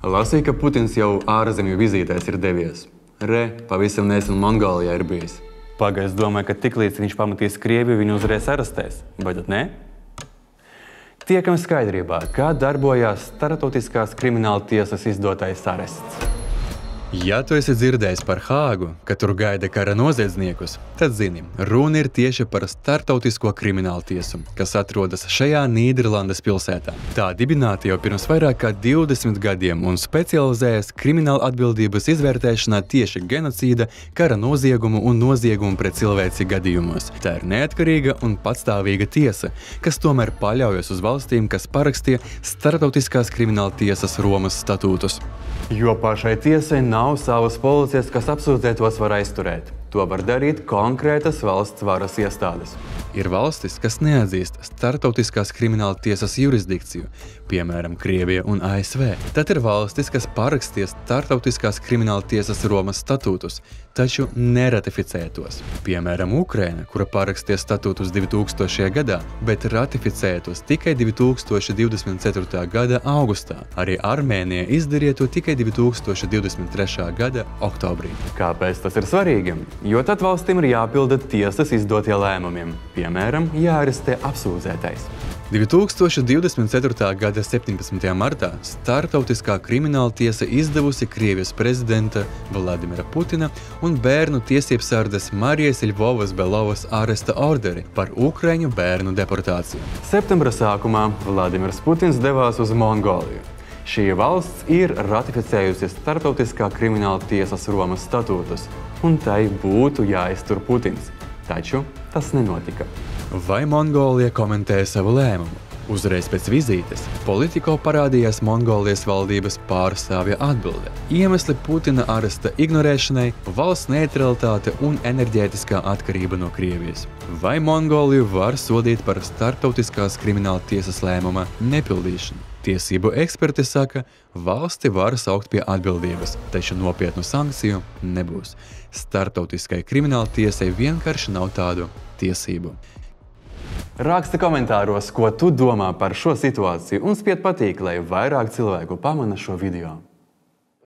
Lasīju, ka Putins jau ārzemju vizītēs ir devies. Pavisam nesen Mongolijā ir bijis. Pagaid, es domāju, ka tiklīdz viņš pamatīs Krieviju, viņu uzreiz arestēs. Vai tad ne? Tiekam skaidrībā, kā darbojās Starptautiskās krimināla tiesas izdotais arests. Ja tu esi dzirdējis par Hāgu, ka tur gaida kara noziedzniekus, tad zini, runa ir tieši par Starptautisko kriminālu tiesu, kas atrodas šajā Nīderlandes pilsētā. Tā dibināta jau pirms vairāk kā 20 gadiem un specializējas krimināla atbildības izvērtēšanā tieši genocīda, kara noziegumu un noziegumu pret cilvēci gadījumos. Tā ir neatkarīga un patstāvīga tiesa, kas tomēr paļaujas uz valstīm, kas parakstīja Starptautiskās krimināla tiesas Romas statūtus. Jo pašai tiesai nav savas policijas, kas apsūdzētos var aizturēt. To var darīt konkrētas valsts varas iestādes. Ir valstis, kas neatzīst Starptautiskās krimināla tiesas jurisdikciju, piemēram, Krievija un ASV. Tad ir valstis, kas paraksties Starptautiskās krimināla tiesas Romas statūtus, taču neratificē tos. Piemēram, Ukraina, kura paraksties statūtus 2000. gadā, bet ratificē tos tikai 2024. gada augustā. Arī Armēnija izdarīja to tikai 2023. gada oktobrī. Kāpēc tas ir svarīgi? Jo tad valstīm ir jāpilda tiesas izdotie lēmumiem. Piemēram, jāarestē apsūdzētais. 2024. gada 17. martā Starptautiskā krimināla tiesa izdevusi Krievijas prezidenta Vladimira Putina un bērnu tiesībsardes Marijas Ļvovas Belovas aresta orderi par ukraiņu bērnu deportāciju. Septembra sākumā Vladimirs Putins devās uz Mongoliju. Šī valsts ir ratificējusi Starptautiskā krimināla tiesas Romas statūtus, un tai būtu jāiztur Putins. Taču tas nenotika. Vai Mongolija komentēja savu lēmumu? Uzreiz pēc vizītes Politiko parādījās Mongolijas valdības pārstāvja atbilde. Iemesli Putina aresta ignorēšanai, valsts neutralitāte un enerģētiskā atkarība no Krievijas. Vai Mongoliju var sodīt par Starptautiskās krimināla tiesas lēmuma nepildīšanu? Tiesību eksperti saka, valsti var saukt pie atbildības, taču nopietnu sankciju nebūs. Starptautiskai krimināla tiesai vienkārši nav tādu tiesību. Raksti komentāros, ko tu domā par šo situāciju un spied patīt, lai vairāk cilvēku pamana šo video.